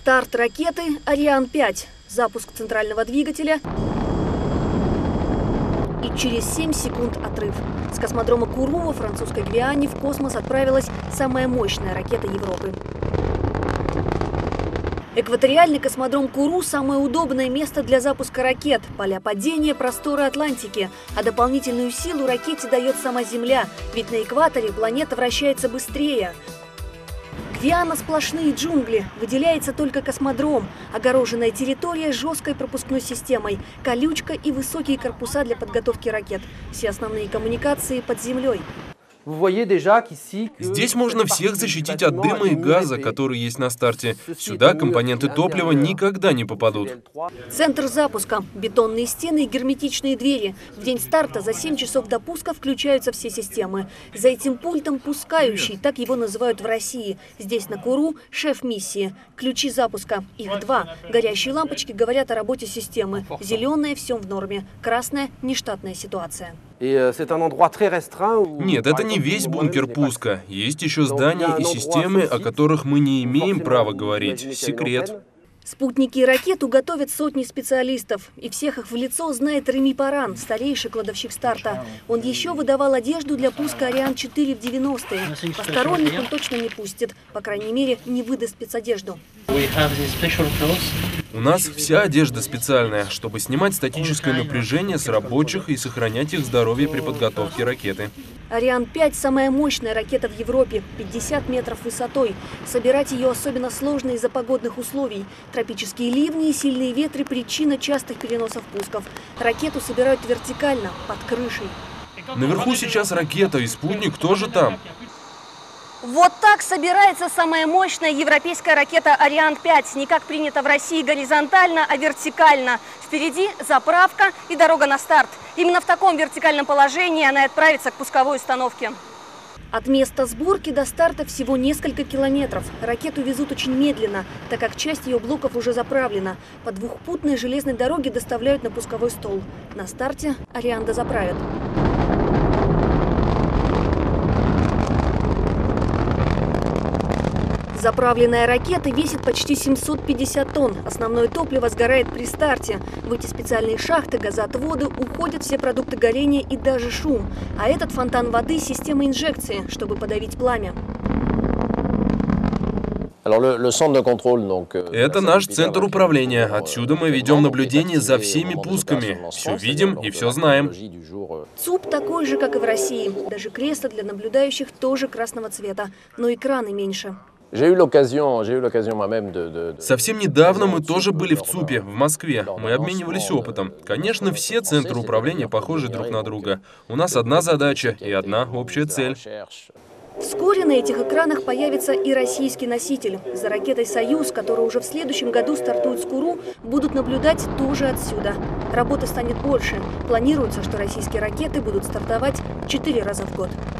Старт ракеты «Ариан-5», запуск центрального двигателя и через 7 секунд отрыв. С космодрома Куру во французской Гвиане в космос отправилась самая мощная ракета Европы. Экваториальный космодром Куру – самое удобное место для запуска ракет. Поля падения – просторы Атлантики. А дополнительную силу ракете дает сама Земля, ведь на экваторе планета вращается быстрее. Гвиана – сплошные джунгли, выделяется только космодром, огороженная территория с жесткой пропускной системой, колючка и высокие корпуса для подготовки ракет. Все основные коммуникации под землей. Здесь можно всех защитить от дыма и газа, который есть на старте. Сюда компоненты топлива никогда не попадут. Центр запуска. Бетонные стены и герметичные двери. В день старта за 7 часов до пуска включаются все системы. За этим пультом пускающий, так его называют в России. Здесь на Куру шеф миссии. Ключи запуска. Их 2. Горящие лампочки говорят о работе системы. Зеленая – все в норме. Красная – нештатная ситуация. Нет, это не весь бункер пуска. Есть еще здания и системы, о которых мы не имеем права говорить. Секрет. Спутники и ракету готовят сотни специалистов. И всех их в лицо знает Реми Паран, старейший кладовщик старта. Он еще выдавал одежду для пуска «Ариан-4» в 90-е. Посторонних он точно не пустит. По крайней мере, не выдаст спецодежду. У нас вся одежда специальная, чтобы снимать статическое напряжение с рабочих и сохранять их здоровье при подготовке ракеты. «Ариан-5» – самая мощная ракета в Европе, 50 метров высотой. Собирать ее особенно сложно из-за погодных условий. Тропические ливни и сильные ветры – причина частых переносов пусков. Ракету собирают вертикально, под крышей. Наверху сейчас ракета, и спутник тоже там. Вот так собирается самая мощная европейская ракета «Ариан-5». Не как принято в России горизонтально, а вертикально. Впереди заправка и дорога на старт. Именно в таком вертикальном положении она отправится к пусковой установке. От места сборки до старта всего несколько километров. Ракету везут очень медленно, так как часть ее блоков уже заправлена. По двухпутной железной дороге доставляют на пусковой стол. На старте «Ариан» дозаправят. Заправленная ракета весит почти 750 тонн. Основное топливо сгорает при старте. В эти специальные шахты, газоотводы уходят все продукты горения и даже шум. А этот фонтан воды – система инжекции, чтобы подавить пламя. Это наш центр управления. Отсюда мы ведем наблюдение за всеми пусками. Все видим и все знаем. ЦУП такой же, как и в России. Даже кресла для наблюдающих тоже красного цвета, но экраны меньше. Совсем недавно мы тоже были в ЦУПе, в Москве. Мы обменивались опытом. Конечно, все центры управления похожи друг на друга. У нас одна задача и одна общая цель. Вскоре на этих экранах появится и российский носитель. За ракетой «Союз», которая уже в следующем году стартует с Куру, будут наблюдать тоже отсюда. Работы станет больше. Планируется, что российские ракеты будут стартовать 4 раза в год.